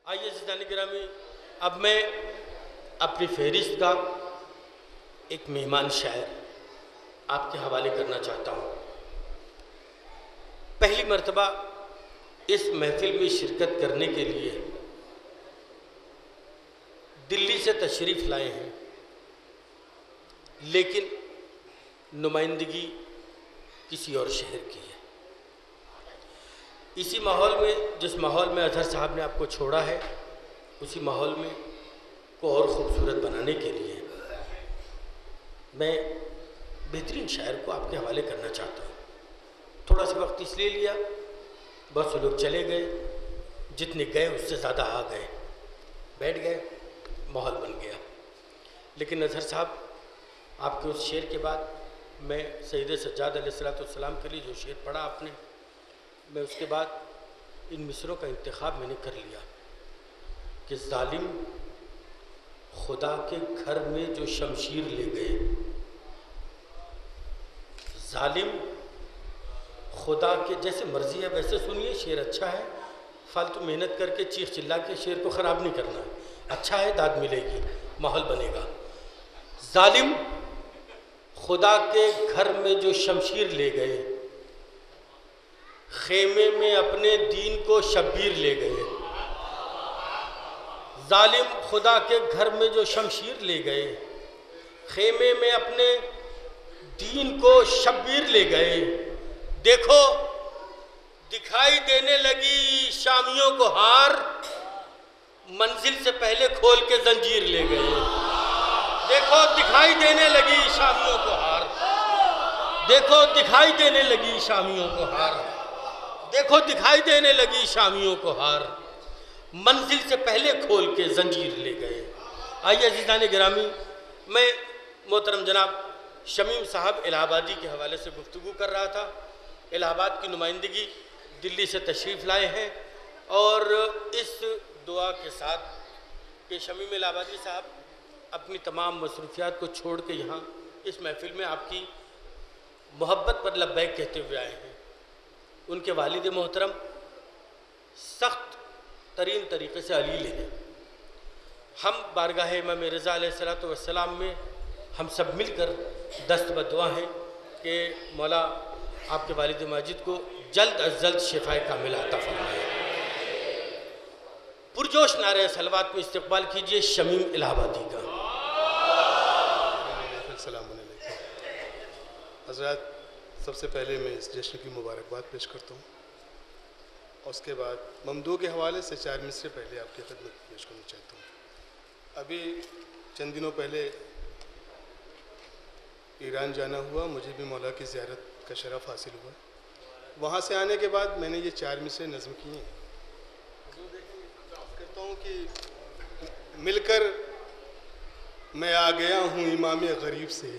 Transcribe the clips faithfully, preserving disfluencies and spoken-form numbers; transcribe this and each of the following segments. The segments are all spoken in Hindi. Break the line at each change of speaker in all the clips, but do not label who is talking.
आइए ज़िदानी गिरामी, अब मैं अपनी फहरिस्त का एक मेहमान शायर आपके हवाले करना चाहता हूँ। पहली मर्तबा इस महफिल में शिरकत करने के लिए दिल्ली से तशरीफ़ लाए हैं, लेकिन नुमाइंदगी किसी और शहर की है। इसी माहौल में, जिस माहौल में अजहर साहब ने आपको छोड़ा है, उसी माहौल में को और ख़ूबसूरत बनाने के लिए मैं बेहतरीन शायर को आपके हवाले करना चाहता हूँ। थोड़ा सा वक्त इसलिए लिया, बस वो लोग चले गए, जितने गए उससे ज़्यादा आ गए, बैठ गए, माहौल बन गया। लेकिन अजहर साहब, आपके उस शेर के बाद मैं सैयद सज्जाद अलैहिस्सलाम के लिए जो शेर पढ़ा आपने, मैं उसके बाद इन मिसरों का इंतखाब मैंने कर लिया कि जालिम खुदा के घर में जो शमशीर ले गए, जालिम खुदा के, जैसे मर्जी है वैसे सुनिए, शेर अच्छा है, फालतू मेहनत करके चीख चिल्ला के शेर को ख़राब नहीं करना है, अच्छा है, दाद मिलेगी, माहौल बनेगा। जालिम खुदा के घर में जो शमशीर ले गए, खेमे में अपने दीन को शब्बीर ले गए। जालिम खुदा के घर में जो शमशीर ले गए, खेमे में अपने दीन को शब्बीर ले गए। देखो दिखाई देने लगी शामियों को हार, मंजिल से पहले खोल के जंजीर ले गए। देखो दिखाई देने लगी शामियों को हार, देखो दिखाई देने लगी शामियों को हार, देखो दिखाई देने लगी शामियों को हार, मंजिल से पहले खोल के जंजीर ले गए। आइए अज़ीज़ान गिरामी, मैं मोहतरम जनाब शमीम साहब इलाहाबादी के हवाले से गुफ्तगू कर रहा था। इलाहाबाद की नुमाइंदगी दिल्ली से तशरीफ़ लाए हैं, और इस दुआ के साथ कि शमीम इलाहाबादी साहब अपनी तमाम मसरूफियात को छोड़ के यहाँ इस महफिल में आपकी मोहब्बत पर लब्बैक कहते हुए आए हैं। उनके वालिद मोहतरम सख्त तरीन तरीक़े से अलील हैं। हम बारगाह इमाम रज़ा अलैहिस्सलातु वस्सलाम में हम सब मिलकर दस्त बदुआ हैं कि मौला आपके वालिद माजिद को जल्द अज जल्द शिफाए कामिल अता फरमाए। पुरजोश नारे सलवात में इस्तक़बाल कीजिए शमीम इलाहाबादी का।
हज़रात, सबसे पहले मैं इस जश्न की मुबारकबाद पेश करता हूँ, और उसके बाद ममदू के हवाले से चार मिसरे पहले आपकी खिदमत पेश करना चाहता हूँ। अभी चंद दिनों पहले ईरान जाना हुआ, मुझे भी मौला की ज़ियारत का शरफ़ हासिल हुआ। वहाँ से आने के बाद मैंने ये चार मिसरे नज़्म किए। करता हूँ कि मिलकर मैं आ गया हूँ इमाम गरीब से,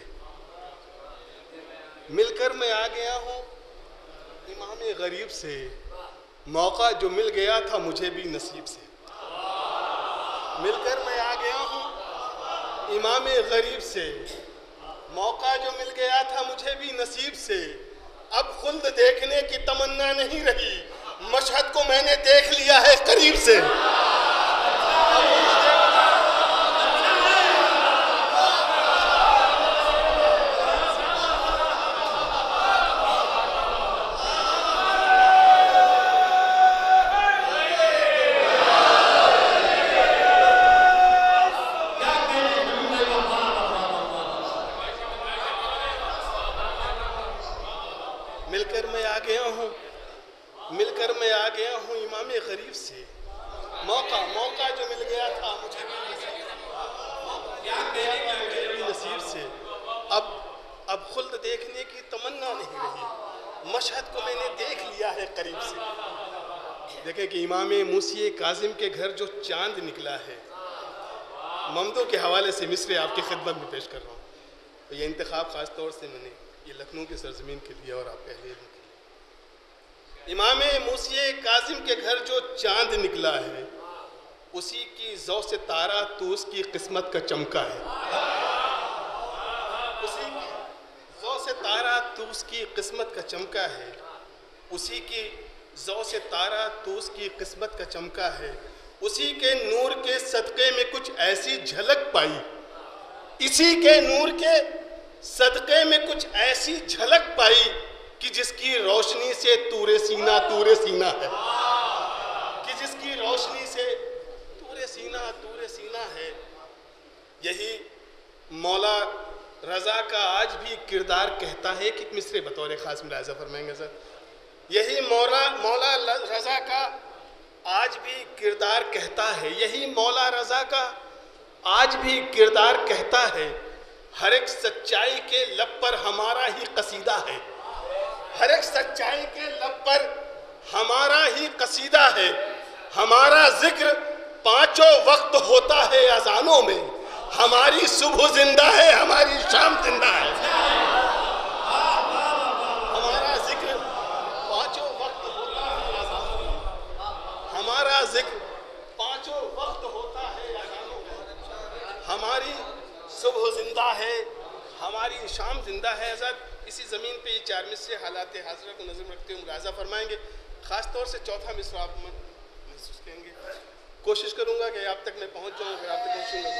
मिलकर मैं आ गया हूँ इमाम गरीब से, मौका जो मिल गया था मुझे भी नसीब से। मिलकर मैं आ गया हूँ इमाम गरीब से, मौका जो मिल गया था मुझे भी नसीब से। अब खुल्द देखने की तमन्ना नहीं रही, मशहद को मैंने देख लिया है करीब से। मिलकर मैं आ गया हूँ, मिलकर मैं आ गया हूँ इमाम गरीब से, मौका मौका जो मिल गया था मुझे भी नसीब से, मुझे भी नसीब से। अब अब खुल्द देखने की तमन्ना नहीं रही, मशहद को मैंने देख लिया है करीब से। देखें कि इमाम मूसी काजिम के घर जो चांद निकला है, ममदू के हवाले से मिसरे आपकी खिदमत में पेश कर रहा हूँ। तो ये इंतखाब ख़ास तौर से मैंने ये लखनऊ की सरजमीन के लिए और आपके अहले के लिए। इमाम मूसी काजिम के घर जो चांद निकला है, उसी की ज़ौ से तारा तो उसकी किस्मत का चमका है। उसी की ज़ौ से तारा तो उसकी किस्मत का चमका है, उसी की ज़ौ से तारा तो उसकी किस्मत का चमका है। उसी के नूर के सदक़े में कुछ ऐसी झलक पाई, इसी के नूर के सदक़े में कुछ ऐसी झलक पाई कि जिसकी रोशनी से तूरे सीना तूरे सीना है, कि जिसकी रोशनी से तूरे सीना तूरे सीना है। यही मौला रज़ा का आज भी किरदार कहता है कि मिसरे बतौर ख़ास मुलाज़ा फरमाएंगे सर। यही मौला मौला रज़ा का आज भी किरदार कहता है, यही मौला रज़ा का आज भी किरदार कहता है। हर एक सच्चाई के लब पर हमारा ही कसीदा है, हर एक सच्चाई के लब पर हमारा ही कसीदा है। हमारा जिक्र पांचों वक्त होता है अजानों में, हमारी सुबह जिंदा है, हमारी शाम जिंदा है। हमारा जिक्र पांचों वक्त होता है अजानों में, हमारा जिक्र पांचों वक्त होता है अजानों में, हमारी सुबह जिंदा है, हमारी शाम जिंदा है। आज़ाद इसी ज़मीन पे ये चार मिसरे हालात हाज़िरा को नज़र में रखते हुए मुलाज़ा फरमाएंगे। ख़ास तौर से चौथा मिसरा आप महसूस करेंगे। कोशिश करूँगा कि आप तक मैं पहुँच जाऊँ, अगर आप तक पहुँचूँगा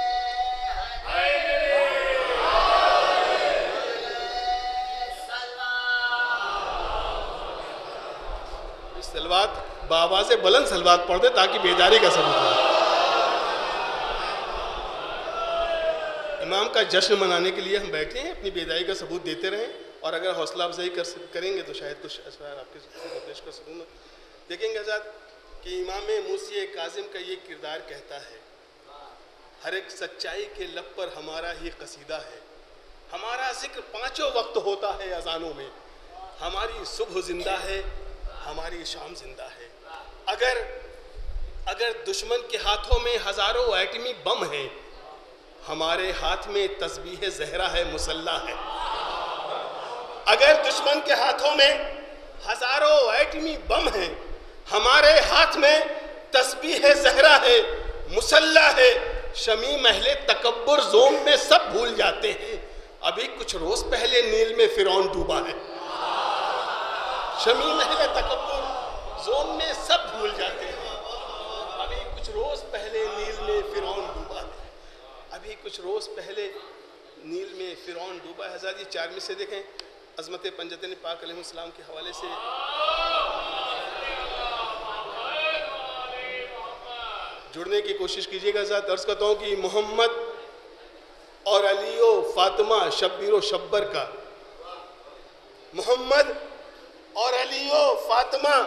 तो सलवात बावाज़ बुलंद सलवात पढ़ दे ताकि बेदारी का सबूत हो। इमाम का जश्न मनाने के लिए हम बैठे हैं, अपनी बेदारी का सबूत देते रहें, और अगर हौसला अफजाई कर करेंगे तो शायद कुछ असरार आपके पेश कर सकूँगा। देखेंगे आज़ाद कि इमाम मूसी काज़िम का ये किरदार कहता है, हर एक सच्चाई के लब पर हमारा ही कसीदा है, हमारा जिक्र पाँचों वक्त होता है अजानों में, हमारी सुबह जिंदा है, हमारी शाम जिंदा है। अगर अगर दुश्मन के हाथों में हज़ारों एटमी बम हैं, हमारे हाथ में तस्बीह ज़हरा है, मुसल्ला है। अगर दुश्मन के हाथों में हजारों एटमी बम हैं, हमारे हाथ में तस्बीह ज़हरा है, मुसल्ला है। शमी महले तकब्बुर जोम में सब भूल जाते हैं, अभी कुछ रोज पहले नील में फिरौन डूबा है। शमी महले तकब्बुर जोम में सब भूल जाते हैं, अभी कुछ रोज पहले नील में फिरौन डूबा है, अभी कुछ रोज पहले नील में फिरौन डूबा है। हज़रत ये चार में से देखें, अज़मत पंजतन पाक अलैहिस्सलाम के हवाले से जुड़ने की कोशिश कीजिएगा। हज़रत अर्ज़ करता हूँ कि मोहम्मद और अली ओ फातिमा शब्बीर व शब्बर का, मोहम्मद और अली ओ फातिमा,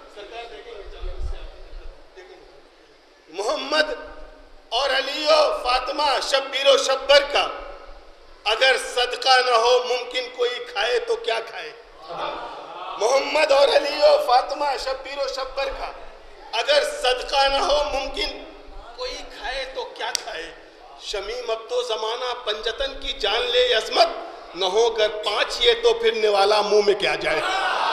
मोहम्मद और अली ओ फातिमा शब्बीर व शब्बर का, अगर सदका न हो मुमकिन कोई खाए तो क्या खाए। मोहम्मद और अली ओ फातिमा शब्बीर व शब्बर का, अगर सदका न हो मुमकिन कोई खाए तो क्या खाए। शमीम अब तो जमाना पंजतन की जान ले अजमत, न हो अगर पांच ये तो फिर निवाला मुंह में क्या जाए।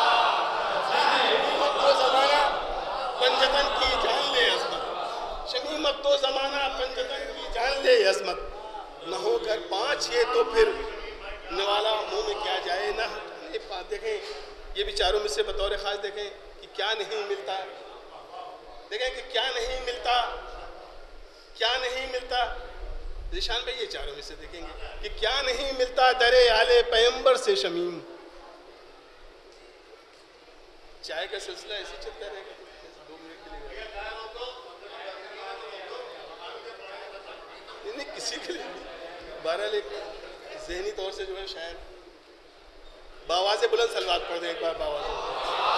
शमीम अब तो जमाना पंजतन की जान ले अजमत, शमीम अब तो जमाना पंजतन की जान ले अजमत, न हो अगर पांच ये तो फिर निवाला मुंह में क्या जाए। ना देखें ये विचारों में से बतौर खास देखें कि क्या नहीं मिलता, देखें कि क्या नहीं मिलता, क्या नहीं मिलता। निशान भाई ये चारों में से देखेंगे कि क्या नहीं मिलता दरे आले पैगंबर से शमीम। चाय का सिलसिला ऐसे चलता रहेगा दो मिनट के लिए, नहीं, नहीं किसी के लिए बहरहाल एक ज़हनी तौर से जो है शायद बावाज़े बुलंद सलवात पढ़ दे एक बार। बावाज़े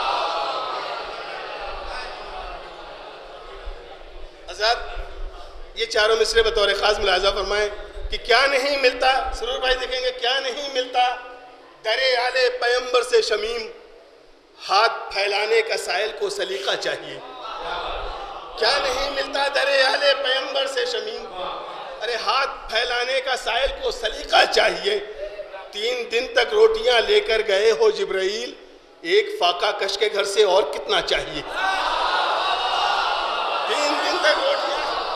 आज़ाद ये चारों मिसरे बतौर ख़ास मुलाज़ा फरमाएं कि क्या नहीं मिलता। सरूर भाई देखेंगे क्या नहीं मिलता दरे आले पैगंबर से शमीम, हाथ फैलाने का साइल को सलीका चाहिए। क्या नहीं मिलता दरे आले पैगंबर से शमीम, अरे हाथ फैलाने का साइल को सलीका चाहिए। तीन दिन तक रोटियां लेकर गए हो जिब्राइल, एक फाका कश के घर से और कितना चाहिए। तीन दिन तक रोटियां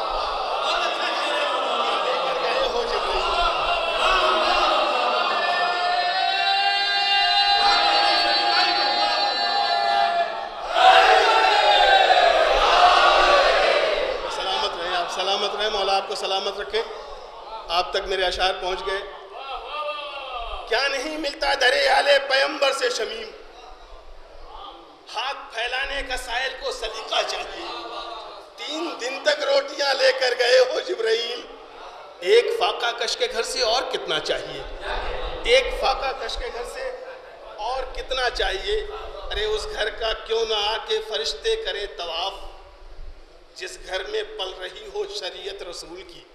लेकर गए हो जिब्राइल, सलामत रहे, मौला आपको सलामत रखे। आप तक मेरे अशार पहुंच गए। क्या नहीं मिलता दरे आले पैगंबर से शमीम, हाथ फैलाने का साइल को सलीका चाहिए। तीन दिन तक रोटियां लेकर गए हो जिब्राइल, एक फाका कश के घर से और कितना चाहिए, एक फाका कश के घर से और कितना चाहिए। अरे उस घर का क्यों ना आके फरिश्ते करे तवाफ, जिस घर में पल रही हो शरीयत रसूल की।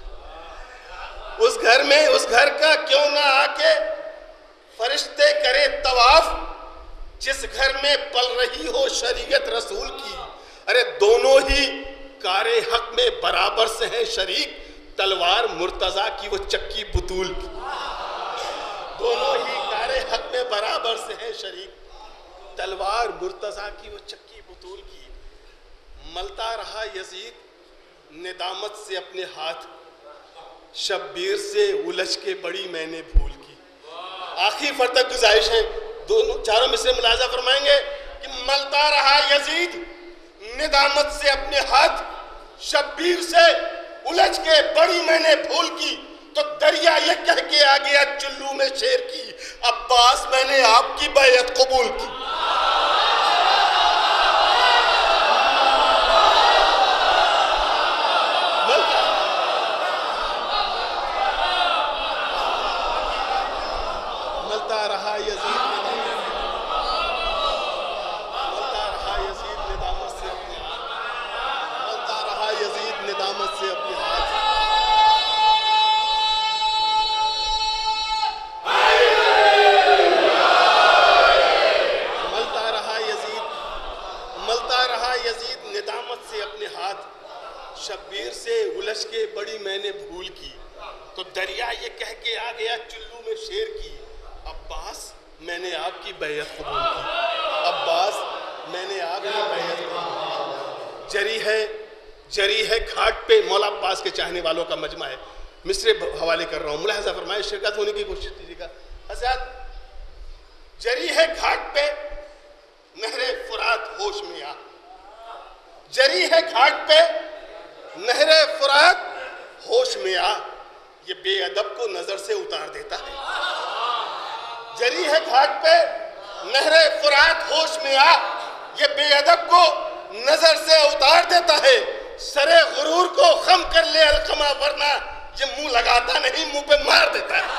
उस घर में उस घर का क्यों ना आके फरिश्ते करे तवाफ, जिस घर में पल रही हो शरीयत रसूल की। अरे दोनों ही कारे हक में बराबर से हैं शरीक, तलवार मुर्तजा की वो चक्की बुतूल की। दोनों ही कारे हक में बराबर से हैं शरीक, तलवार मुर्तजा की वो चक्की बुतूल की। मलता रहा यजीद निदामत से अपने हाथ, शब्बीर से उलझ के बड़ी मैंने भूल की। आखिरी फर तक गुजारिश है, दोनों चारों मिसरे मुलाजा फरमाएंगे कि मलता रहा यजीद निदामत से अपने हाथ, शब्बीर से उलझ के बड़ी मैंने भूल की। तो दरिया ये कह के आ गया चुल्लू में शेर की, अब्बास मैंने आपकी बैयत कबूल की। मलता रहा यजीद मलता रहा यजीद निदामत से अपने मलता रहा यजीद निदामत से अपने हाथ। मलता रहा यजीद मलता रहा यजीद निदामत से अपने हाथ, शब्बीर से उलझ के बड़ी मैंने भूल की। तो दरिया ये कह के आ गया चुल्लू में शेर की, अब्बास मैंने आपकी बैयत कबूल की। अब्बास मैंने आपकी बैयत कबूल की। जरी है जरी है घाट पे, मौला अब्बास के चाहने वालों का मजमा है। मिसरे हवाले कर रहा हूँ, मुलाहिजा फरमाए, शिरकत होने की कोशिश कीजिएगा। हज़रत जरी है घाट पे नहरे फुरात होश में आ, जरी है घाट पे नहरे फुरात होश में आ, ये बेअदब को नजर से उतार देता है। जरी है घाट पे नहरे फुरात होश में आ, ये बेअदब को नजर से उतार देता है। सरे गुरूर को खम कर ले अलकमा, वरना ये मुंह लगाता नहीं मुंह पे मार देता है।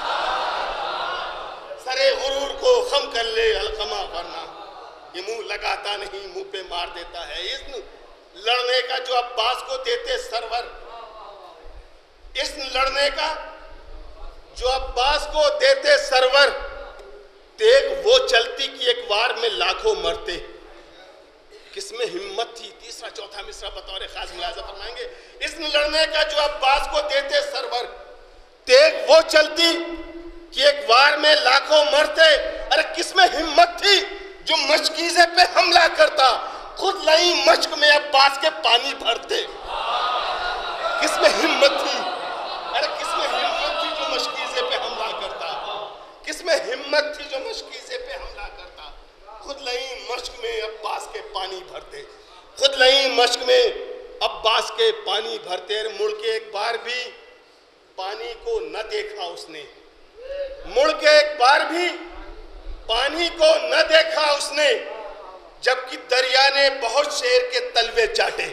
सरे गुरूर को खम कर ले अलकमा, वरना ये मुंह लगाता नहीं मुंह पे मार देता है। इस लड़ने का जो अब्बास को देते सरवर, इस लड़ने का जो अब्बास को देते सरवर, तेग वो चलती कि एक बार में लाखों मरते। किसमें हिम्मत थी। तीसरा चौथा मिसरा बतौर खास मुलाजा फरमाएंगे, इस लड़ने का जो अब्बास को देते सरवर, तेग वो चलती कि एक बार में लाखों मरते। अरे किसमें हिम्मत थी जो मशकीज़े पे हमला करता, खुद लाई मश्क में अब्बास के पानी भरते। किसमें हिम्मत थी, अरे किसमें हिम्मत थी जो मशकीज़े पे हमला करता, किसमें हिम्मत थी जो मशकीज़े पे हमला करता। खुद लई मश्क में अब्बास के पानी भरते, खुद लई मश्क में अब्बास के पानी भरते। मुड़ के एक बार भी पानी को न देखा उसने, मुड़ के एक बार भी पानी को न देखा उसने, जबकि दरिया ने बहुत शेर के तलवे चाटे।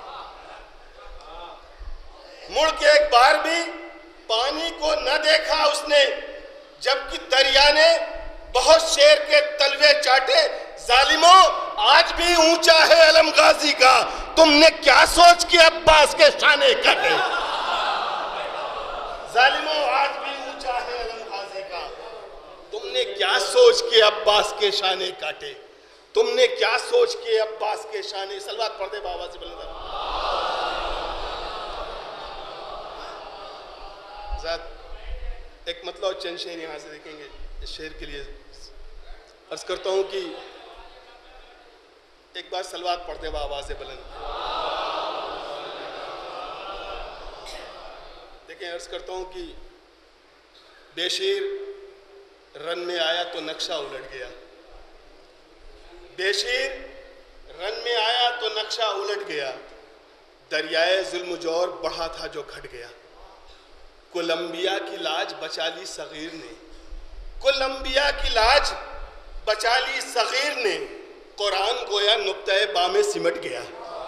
मुड़ के एक बार भी पानी को न देखा उसने, जबकि दरिया ने बहुत शेर के तलवे चाटे। जालिमों आज भी ऊंचा है अलम गाजी का, तुमने क्या सोच के अब्बास के शाने काटे। जालिमों आज भी ऊंचा है अलम गाजी का, तुमने क्या सोच के अब्बास के शाने काटे। तुमने क्या सोच के अब्बास के शाने। सलवात पढ़ दे बाबा से बुलंद। एक मतलब चंद शेर यहाँ से देखेंगे। इस शेर के लिए अर्ज करता हूँ कि एक बार सलवात पढ़ते हुए आवाज़ से बुलंद। देखें, अर्ज करता हूँ कि बेशीर रन में आया तो नक्शा उलट गया, बेशीर रन में आया तो नक्शा उलट गया। दरियाए जुल्म जोर बढ़ा था जो घट गया। कोलंबिया की लाज बचा ली सगीर ने, कोलंबिया की लाज बचा ली सगीर ने। कुरान गोया नुक्ते बा में सिमट गया,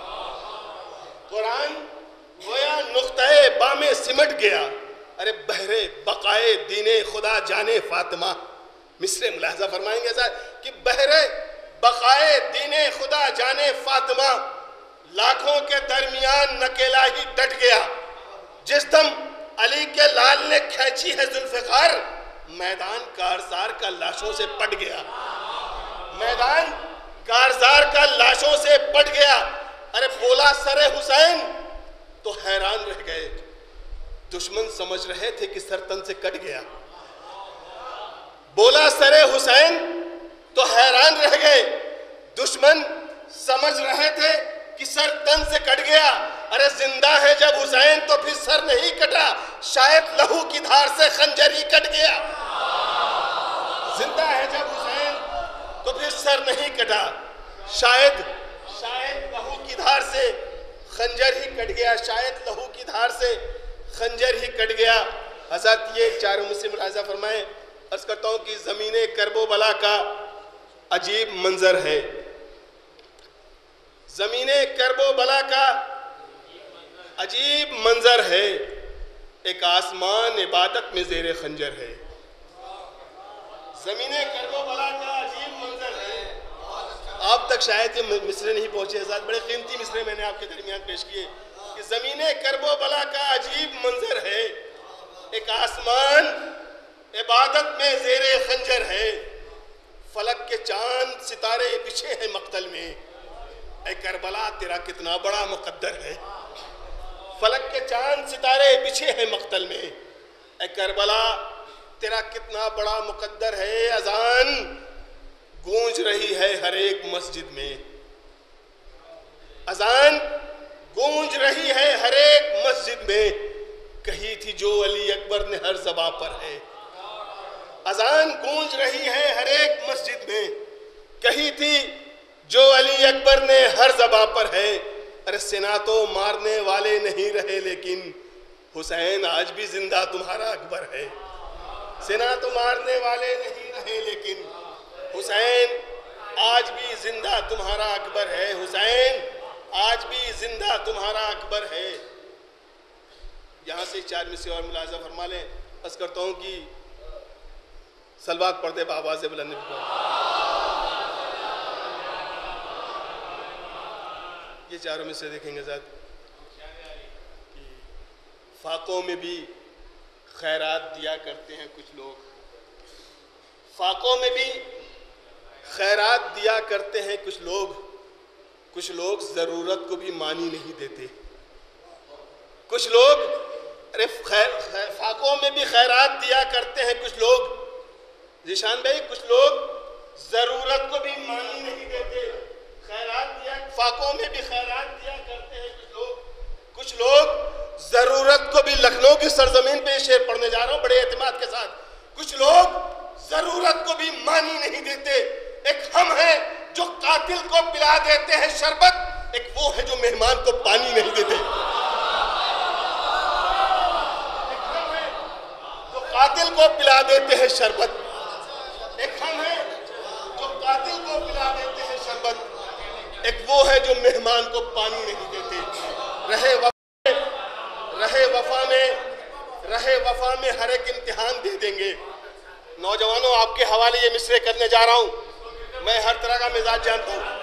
कुरान गोया नुक्ते बा में सिमट गया। अरे बहरे बकाए दीने खुदा जाने फातिमा, मिसरे मुलाहजा फरमाएंगे ऐसा कि बहरे बकाए दीने खुदा जाने फातिमा, लाखों के दरमियान नकेला ही डट गया। जिस दम अली के लाल ने खींची है जुल्फ़िकार, मैदान कारज़ार का लाशों से पट गया, मैदान कारज़ार का लाशों से पट गया। अरे बोला सरे हुसैन तो हैरान रह गए, दुश्मन समझ रहे थे कि सर तन से कट गया। बोला सरे हुसैन तो हैरान रह गए, दुश्मन समझ रहे थे कि सर तन से कट गया। अरे जिंदा है जब हुसैन तो फिर सर नहीं कटा, शायद लहू की धार से खंजर ही कट गया। जिंदा है जब हुसैन तो फिर सर नहीं कटा, शायद शायद लहू की धार से खंजर ही कट गया, शायद लहू की धार से खंजर ही कट गया। हज़रत ये चारों मुस्लिम मुलाहिज़ा फरमाए, अर्ज़ करता हूँ कि ज़मीने करबो बला का अजीब मंजर है, ज़मीने करबो बला का अजीब मंजर है, एक आसमान इबादत में ज़ेरे खंजर है। ज़मीने करबो बला का अजीब मंजर है। आप तक शायद ये मिसरे नहीं पहुंचे, हज़रत बड़े कीमती मिसरे मैंने आपके दरमियान पेश किए कि ज़मीने करबो बला का अजीब मंजर है, एक आसमान इबादत में ज़ेरे खंजर है, फलक के चांद सितारे बिछे हैं मक्तल में, ऐ करबला तेरा कितना बड़ा मुकद्दर है। फलक के चांद सितारे बिछे हैं मक्तल में, ऐ करबला तेरा कितना बड़ा मुकद्दर है। अजान गूंज रही है हर एक मस्जिद में, अजान गूंज रही है हर एक मस्जिद में, कही थी जो अली अकबर ने हर ज़बां पर है। अजान गूंज रही है हर एक मस्जिद में, कही थी जो अली अकबर ने हर ज़बां पर है। अरे सिना तो मारने वाले नहीं रहे लेकिन हुसैन आज भी जिंदा तुम्हारा अकबर है। सिना तो मारने वाले नहीं रहे लेकिन हुसैन आज भी जिंदा तुम्हारा अकबर है, हुसैन आज भी जिंदा तुम्हारा अकबर है। यहाँ से चार मिसरे और मुलाहिज़ा फरमा लें। अर्ज़ करता हूँ कि सलवात पढ़ते बाबाज़ बुलंद। ये चारों मिसरे देखेंगे ज़ात कि फाकों में भी खैरात दिया करते हैं कुछ लोग, फाकों में भी खैरात दिया करते हैं कुछ लोग, कुछ लोग ज़रूरत को भी मानी नहीं देते। कुछ लोग अरे खैर, खैर फाकों में भी खैरात दिया करते हैं कुछ लोग, जिशान भाई कुछ लोग ज़रूरत को भी मानी नहीं देते। खैरात दिया फाकों में भी खैरात दिया करते हैं कुछ लोग, कुछ लोग ज़रूरत को भी, लखनऊ की सरजमीन पे शेर पढ़ने जा रहा हूँ बड़े एतमाद के साथ, कुछ लोग ज़रूरत को भी मानी नहीं देते। एक हम हैं जो कातिल को पिला देते हैं शरबत, एक वो है जो मेहमान को पानी नहीं देते। एक हम हैं जो कातिल को पिला देते हैं शरबत, एक हम हैं जो कातिल को पिला देते हैं शरबत, एक वो है जो मेहमान को पानी नहीं देते। रहे वफा में, रहे वफा में, रहे वफा में हर एक इम्तिहान दे देंगे। नौजवानों आपके हवाले ये मिसरे करने जा रहा हूँ, मैं हर तरह का मिजाज जानता हूँ।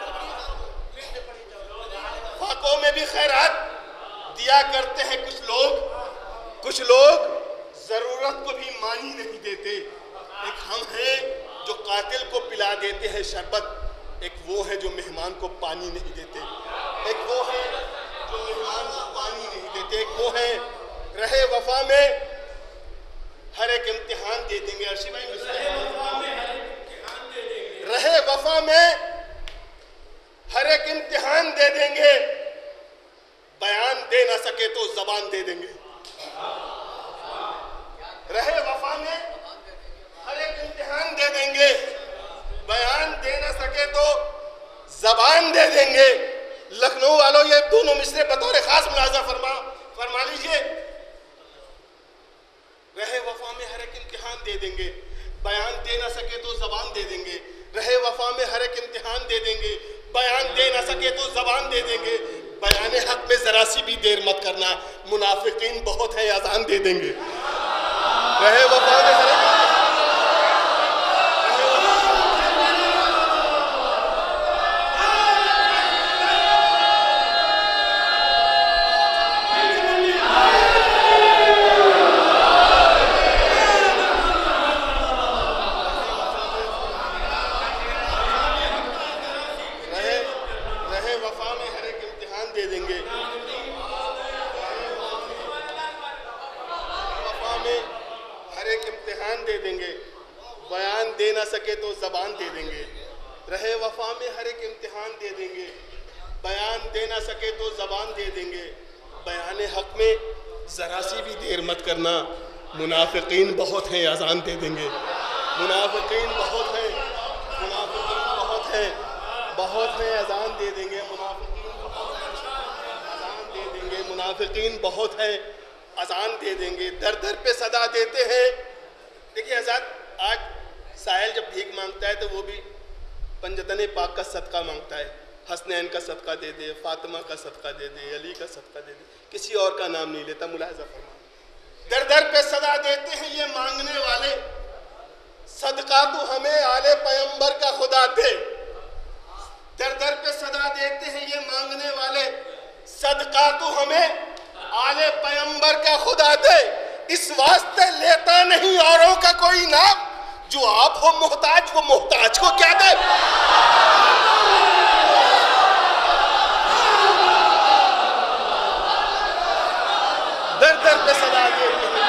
फाकों में भी खैरात दिया करते हैं कुछ लोग, कुछ लोग जरूरत को भी मानी नहीं देते। एक हम हैं जो कातिल को पिला देते हैं शरबत, एक वो है जो मेहमान को पानी नहीं देते। एक वो है जो मेहमान को पानी नहीं देते, एक वो है रहे वफा में हर एक इम्तिहान दे देंगे। अर्शी भाई रहे वफा में हर एक इम्तिहान दे देंगे, बयान दे ना सके तो जबान दे देंगे। रहे वफा में हर एक इम्तिहान दे देंगे, बयान दे ना सके तो जबान दे देंगे। लखनऊ वालों ये दोनों मिसरे बतौर खास मुलाजा फरमा फरमा लीजिए। रहे वफा में हर एक इम्तिहान दे देंगे, बयान दे ना सके तो जबान दे देंगे। रहे वफा में हर एक इम्तिहान दे देंगे, बयान दे ना सके तो जबान दे देंगे। बयान हक में जरा सी भी देर मत करना, मुनाफिकीन बहुत है अजान दे देंगे। रहे वफा में हर एक सके तो जबान दे देंगे। रहे वफा में हर एक इम्तिहान दे देंगे, बयान दे ना सके तो जबान दे देंगे। बयान हक में जरा सी भी देर मत करना, मुनाफिकीन बहुत हैं अजान दे देंगे। मुनाफिकीन बहुत हैं, मुनाफिकीन बहुत हैं, बहुत हैं अजान दे देंगे। मुनाफिकीन बहुत हैं अजान दे देंगे। मुनाफिकीन बहुत हैं अजान दे देंगे। दर दर पे सदा देते हैं। देखिए आजाद, आज साहिल जब भीख मांगता है तो वो भी पंजतन पाक का सदका मांगता है। हसनैन का सदका दे दे, फातिमा का सदका दे दे, अली का सदका दे दे, किसी और का नाम नहीं लेता। मुलाहिजा फरमा, दर दर पे सदा देते हैं ये मांगने वाले, सदका तो हमें आले पैगंबर का खुदा दे। दर दर पे सदा देते हैं ये मांगने वाले, सदका तो हमें आले पैगंबर का खुदा दे। इस वास्ते लेता नहीं औरों का कोई नाम, जो आप हो मोहताज वो मोहताज को क्या दे। दर दर पे सदा देते हैं।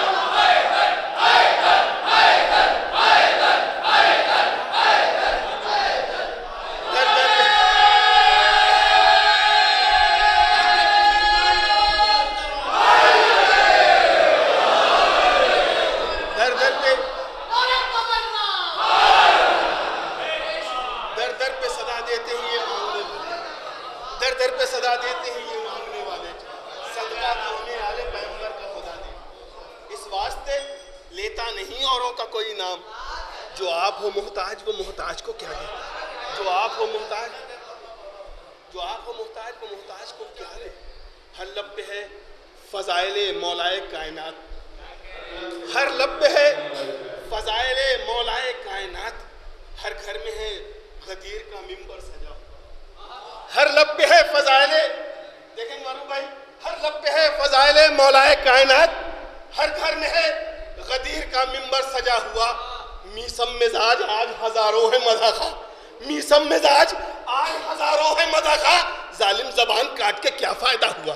सदा देते हैं ये मांगने वाले, सदका तो हमें आले पैगंबर का खुदा दे। इस वास्ते लेता नहीं औरों का कोई नाम, जो आप हो मोहताज वो मोहताज को क्या दे। जो आप हो मोहताज, जो आप हो मोहताज वो मोहताज को क्या दे। हर लब पे है फजाइले मौलाए कायनात, हर लब पे है फजाइले मौलाए कायनात। हर घर में है गदीर का मिंबर सजा, हर लब पे है फजाइले, देखें मालूम भाई, हर लब पे है फजाइले मौलाए कायनात। हर घर में है गदीर का मिंबर सजा हुआ। मीसम मिजाज आज हजारों है मज़ाक़ा, मीसम मिजाज आज हजारों है मज़ाक़ा। जालिम जबान काट के क्या फायदा हुआ।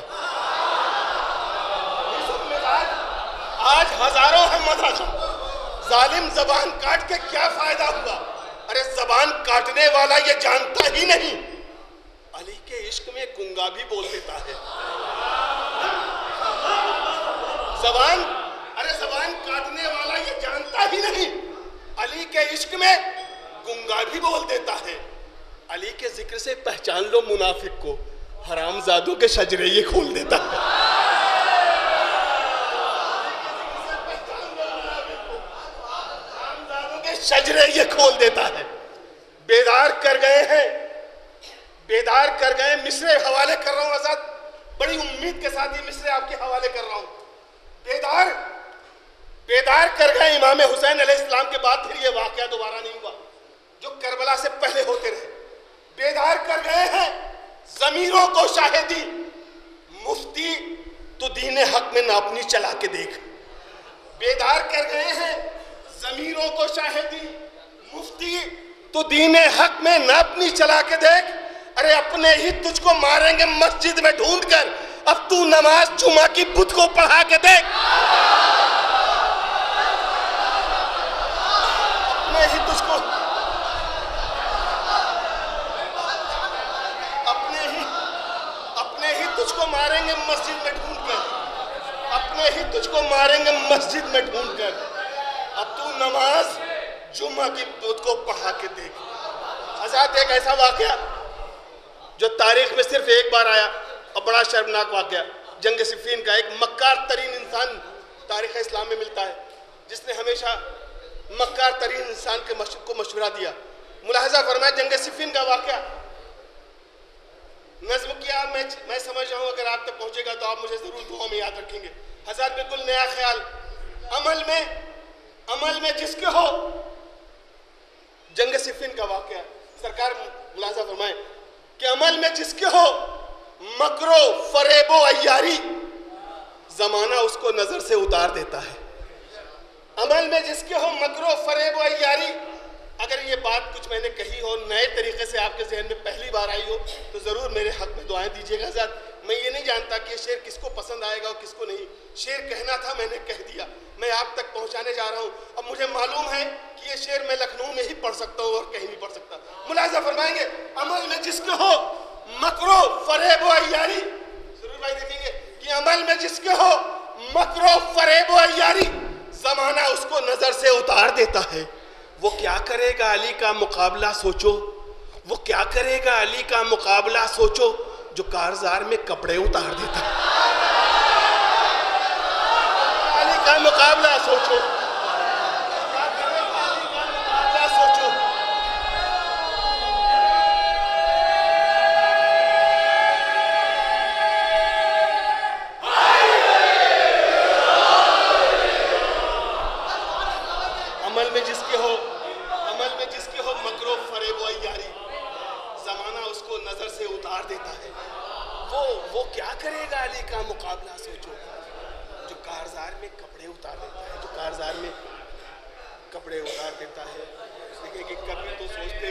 मीसम मिजाज आज हजारों है मज़ाक़ा, जालिम जबान काट के क्या फायदा हुआ। अरे जबान काटने वाला ये जानता ही नहीं, अली के इश्क में गुंगा भी बोल देता है। जबान, अरे जबान काटने वाला ये जानता ही नहीं, अली के इश्क में गुंगा भी बोल देता है। अली के जिक्र से पहचान लो मुनाफिक को, हरामजादों के शजरे ये खोल देता है। हरामजादों के शजरे ये खोल देता है। बेदार कर गए हैं, बेदार कर गए। मिसरे हवाले कर रहा हूं आजाद, बड़ी उम्मीद के साथ ये मिसरे आपके हवाले कर रहा हूं। बेदार बेदार कर गए इमाम हुसैन अलैहिस्सलाम के बाद फिर ये वाकया दोबारा नहीं हुआ जो करबला से पहले होते रहे। बेदार कर गए हैं जमीरों को शाहिदी, मुफ्ती तो दीन हक में नापनी चला के देख। बेदार कर गए हैं जमीरों को शाहिदी, मुफ्ती तो दीन हक में नापनी चला के देख। अरे अपने ही तुझको मारेंगे मस्जिद में ढूंढ कर, अब तू नमाज जुमा की बुत को पढ़ा के देख। अपने ही तुझको अपने ही अपने ही तुझको मारेंगे मस्जिद में ढूंढ कर, अपने ही तुझको मारेंगे मस्जिद में ढूंढ कर, अब तू नमाज जुमा की बुत को पढ़ा के देख। आजाद एक ऐसा वाकया जो तारीख में सिर्फ एक बार आया और बड़ा शर्मनाक वाक़या, जंग सिफ़ीन का। एक मक्कार तरीन इंसान तारीख़ इस्लाम में मिलता है जिसने हमेशा मक्कार तरीन इंसान के मश, को मशवरा दिया। मुलाहजा फरमाया जंग सिफ़ीन का वाक़या नज़्म किया। मैं मैं समझ रहा हूँ अगर आप तक पहुँचेगा तो आप मुझे ज़रूर दुआ में याद रखेंगे। हज़रत बिल्कुल नया ख्याल, अमल में अमल में जिसके हो जंग सिफ़ीन का वाक़या। सरकार मुलाहजा फरमाए कि अमल में जिसके हो मकरो फरेबो अय्यारी, ज़माना उसको नज़र से उतार देता है। अमल में जिसके हो मकरो फरेबो अय्यारी। अगर ये बात कुछ मैंने कही हो, नए तरीके से आपके जहन में पहली बार आई हो, तो ज़रूर मेरे हक़ में दुआएं दीजिएगा। हज़रत मैं ये नहीं जानता कि ये शेर किसको पसंद आएगा और किसको नहीं। शेर कहना था, मैंने कह दिया, मैं आप तक पहुंचाने जा रहा हूं। अब मुझे मालूम है कि ये शेर मैं लखनऊ में ही पढ़ सकता हूं और कहीं नहीं पढ़ सकता। मुलाज़ा फरमाएंगे अमल में जिसके हो मकरो फरेबो अय्यारी। जरूर भाई देखेंगे कि अमल में जिसके हो मकरो फरेबो अय्यारी, ज़माना उसको नज़र से उतार देता है। वो क्या करेगा अली का मुकाबला सोचो, वो क्या करेगा अली का मुकाबला सोचो, जो कारज़ार में कपड़े उतार देता है। अली का मुकाबला सोचो, क्या करेगा अली का मुकाबला सोचो। अमल में जिसके हो अमल में जिसके हो मकरो फरेब व यारी, ज़माना उसको नज़र से उतार देता है। वो वो क्या करेगा अली का मुकाबला सोचो, जो कारज़ार में कपड़े उतार देता है, जो कारज़ार में कपड़े उतार देता है। देखिए कि कभी तो सोचते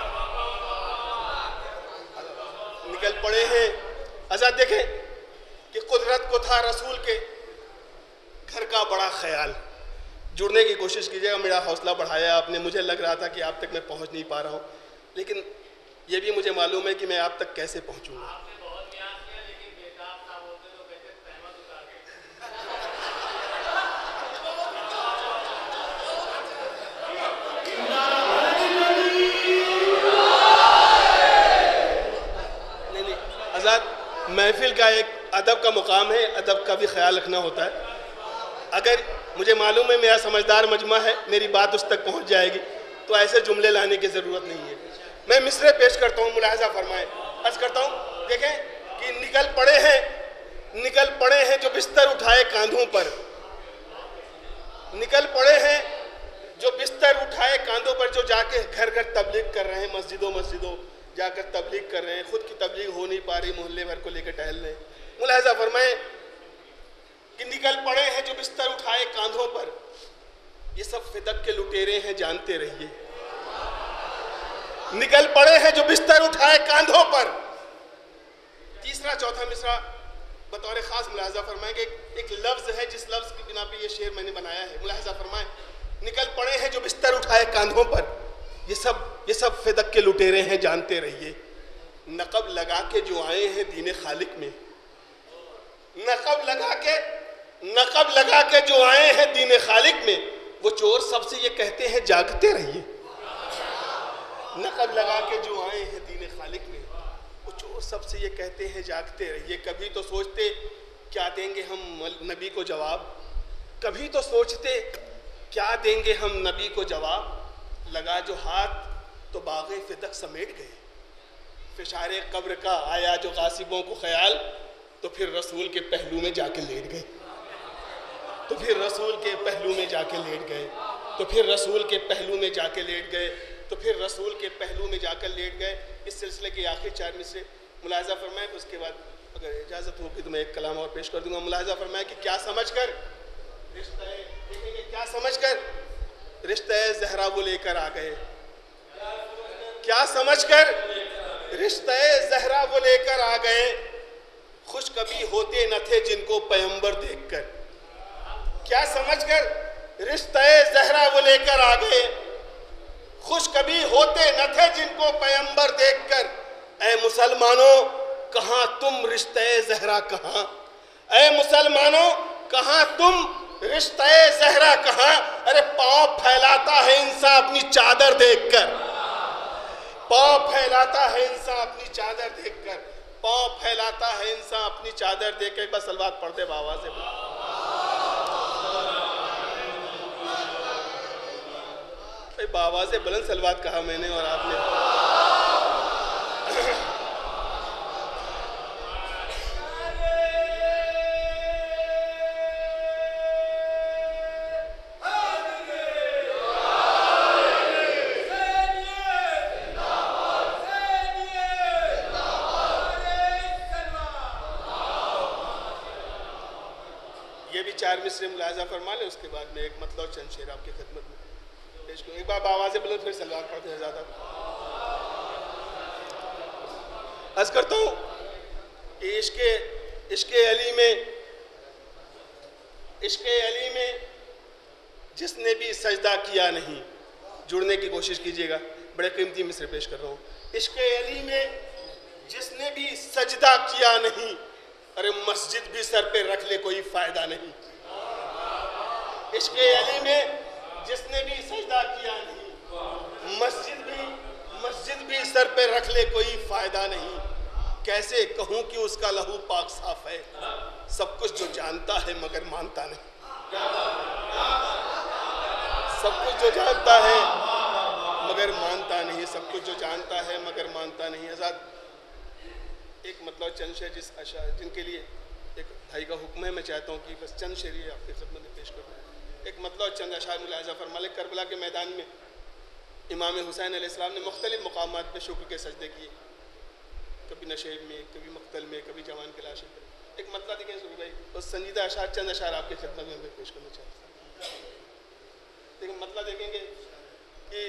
निकल पड़े हैं। आज़ाद देखें कि कुदरत को था रसूल के घर का बड़ा ख्याल। जुड़ने की कोशिश कीजिएगा, मेरा हौसला बढ़ाया आपने। मुझे लग रहा था कि आप तक मैं पहुंच नहीं पा रहा हूं, लेकिन ये भी मुझे मालूम है कि मैं आप तक कैसे पहुंचूंगा। नहीं नहीं आज़ाद, महफिल का एक अदब का मुकाम है, अदब का भी ख्याल रखना होता है। अगर मुझे मालूम है मेरा समझदार मजमा है, मेरी बात उस तक पहुंच जाएगी, तो ऐसे जुमले लाने की ज़रूरत नहीं है। मैं मिसरे पेश करता हूँ, मुलाहजा फरमाएं। अर्ज़ करता हूँ, देखें कि निकल पड़े हैं निकल पड़े हैं जो बिस्तर उठाए कांधों पर, निकल पड़े हैं जो बिस्तर उठाए कांधों पर, जो जाके घर घर तबलीग कर रहे हैं, मस्जिदों मस्जिदों जाकर तबलीग कर रहे हैं। खुद की तबलीग हो नहीं पा रही, मोहल्ले भर को लेकर टहल रहे हैं। मुलाहजा फरमाएं कि निकल पड़े हैं जो बिस्तर उठाए कांधों पर, ये सब फिदक के लुटेरे हैं, जानते रहिए। निकल पड़े हैं जो बिस्तर उठाए कांधों पर। तीसरा चौथा मिसरा बतौर खास मुलाहजा फरमाएंगे, एक लफ्ज है जिस लफ्ज की बिना पे ये शेर मैंने बनाया है। मुलाहजा फरमाएं, निकल पड़े हैं जो बिस्तर उठाए कांधों पर, ये सब ये सब फिदक के लुटेरे हैं, जानते रहिए। नक़ब लगा के जो आए हैं दीन खालिक में, नक़ब लगा के नक़ब लगा के जो आए हैं दीन खालिक में, वो चोर सबसे ये कहते हैं जागते रहिए। नक़ब लगा के जो आए हैं दीन खालिक में, वो चोर सबसे ये कहते हैं जागते रहिए। कभी तो सोचते क्या देंगे हम नबी को जवाब, कभी तो सोचते क्या देंगे हम नबी को जवाब। लगा जो हाथ तो बाग़े फिदक समेट गए, फिशारे कब्र का आया जो गासिबों को ख्याल, तो फिर रसूल के पहलू में जाके लेट गए तो फिर रसूल के पहलू में जाके लेट गए तो फिर रसूल के पहलू में जाके लेट गए तो फिर रसूल के पहलू में जाकर लेट गए। इस सिलसिले के आखिर चार में से मुलाहजा फरमाए, उसके बाद अगर इजाज़त होगी तो मैं एक कलाम और पेश कर दूंगा। मुलाहजा फरमाए कि क्या समझ कर रिश्ता देखेंगे, क्या समझ कर रिश्ता ज़हरा वो लेकर आ गए, क्या समझ कर रिश्ता ज़हरा वो लेकर आ गए। खुश कभी होते न थे जिनको पैगंबर देखकर, क्या समझकर रिश्ता ज़हरा वो लेकर आ गए। खुश कभी होते न थे जिनको पैगंबर देखकर। ऐ मुसलमानों कहाँ तुम रिश्ता ज़हरा कहाँ, ऐ मुसलमानों कहाँ तुम रिश्ता ज़हरा कहाँ। अरे पाँव फैलाता है इंसान अपनी चादर देखकर, पाँव फैलाता है इंसान अपनी चादर देखकर, पाँव फैलाता है इंसान अपनी चादर देख के। एक बार सलवात पढ़ते बाबा से। भाई बाबा से बुलंद सलवात कहा मैंने और आपने। ये भी चार मिसरे मुलाजा फरमा ले, उसके बाद में एक मतलब चंद शेर आपकी खिदमत में पेश करूँ। एक बार बाबा से बोलो, फिर सलवार पढ़ते हैं ज़्यादा। अर्ज करता हूँ कि इश्के इश्के अली में इश्के अली में जिसने भी सजदा किया नहीं, जुड़ने की कोशिश कीजिएगा, बड़े कीमती मिसरे पेश कर रहा हूँ। इश्के अली में जिसने भी सजदा किया नहीं, अरे मस्जिद भी सर पे रख ले कोई फायदा नहीं। इश्के अली में जिसने भी सजदा किया नहीं, मस्जिद भी मस्जिद भी सर पे रख ले कोई फायदा नहीं। कैसे कहूँ कि उसका लहू पाक साफ है, सब कुछ जो जानता है मगर मानता नहीं। सब कुछ जो जानता है मगर मानता नहीं, सब कुछ जो जानता है मगर मानता नहीं। आजाद एक मतलब चंद शेर जिस अशार जिनके लिए एक भाई का हुक्म है, मैं चाहता हूँ कि बस चंद शेर ये आपकी खिदमत में पेश करूँ। एक मतलब चंद अशार मुलाहिज़ा फरमा ले। करबला के मैदान में इमाम हुसैन अलैहिस्सलाम ने मुख्तलिफ मकामात पे शुक्र के सजदे किए, कभी नशेब में, कभी मक्तल में, कभी जवान के लाशे पर। एक मतलब देखें सुबह भाई, उस संजीदा अशार चंद अशार आपकी खिदमत में मैं पेश करना चाहता हूँ। लेकिन मतलब देखेंगे कि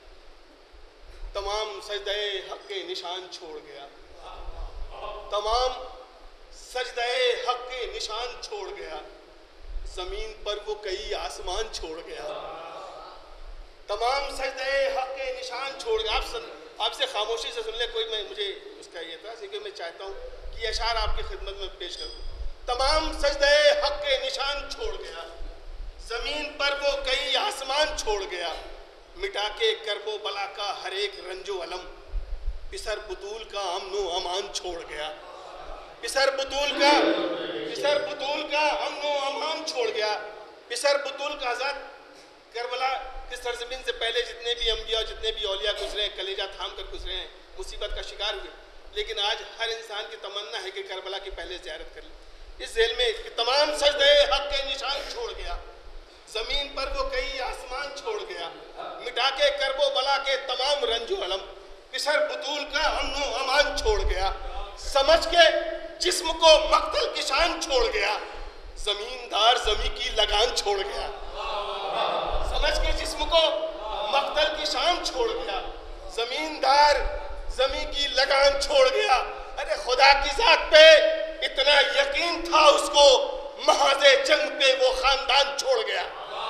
तमाम सजदे हक के निशान छोड़ गया, तमाम सजदे हक के निशान छोड़ गया, जमीन पर वो कई आसमान छोड़ गया। तमाम सजदे हक के निशान छोड़ गया। आप आपसे खामोशी से सुन ले, कोई मैं मुझे उसका ये था कि मैं चाहता हूँ कि अशार आपकी खिदमत में पेश करूँ। तमाम सजदे हक के निशान छोड़ गया, जमीन पर वो कई आसमान छोड़ गया, मिटा के करबो बला का हर एक रंजो अलम, पिसर बुतूल का अमनो अमान छोड़ गया। पिसर बुतूल का पिसर बुतूल का अमनो अमान छोड़ गया। पिसर बुतूल का आजाद करबला की सरजमीन से पहले जितने भी अंबिया और जितने भी औलिया गुजरे, कलेजा थाम कर गुजरे हैं, मुसीबत का शिकार हुए, लेकिन आज हर इंसान की तमन्ना है कि करबला की पहले ज़ियारत कर ले। इस जेल में तमाम सजदे हक के निशान छोड़ गया, जमीन पर वो कई आसमान छोड़ गया, मिटा के करबो बला के तमाम रंजो अलम, पिसर बुतूल का अमनो अमान छोड़ गया। समझ के जिस्म को मक्तल की शान छोड़ गया, जमींदार जमी की लगान छोड़ गया। समझ के जिस्म को मक्तल की शान छोड़ गया, जमींदार जमी की लगान छोड़ गया। अरे खुदा की जात पे इतना यकीन था उसको, महाज़े जंग पे वो खानदान छोड़ गया।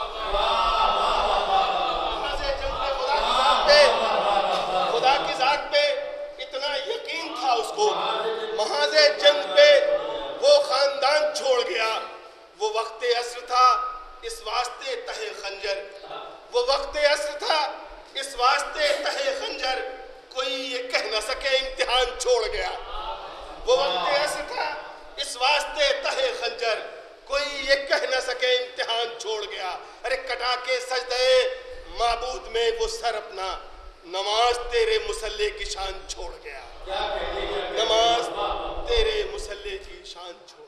महाज़े जंग पे खुदा की जात पे खुदा की जात पे इतना यकीन था उसको, महाज़े जंग पे वो खानदान छोड़ गया। वो वक्त असर था इस वास्ते तहे खंजर, वो वक्त असर था इस वास्ते तहे खंजर, कोई ये कह न सके इम्तिहान छोड़ गया। वो वक्त असर था इस वास्ते तहे खंजर, कोई ये कह न सके इम्तिहान छोड़ गया। अरे कटा के सजदे माबूद में वो सर अपना, नमाज तेरे मुसल्ले की शान छोड़ गया। नमाज तेरे मुसल्ले की शान छोड़